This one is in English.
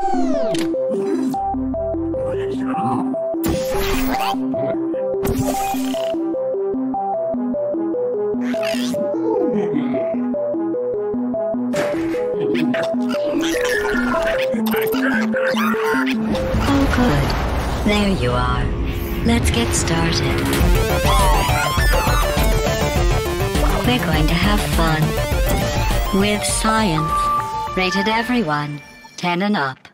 Oh, good. There you are. Let's get started. We're going to have fun with science. Rated everyone 10 and up.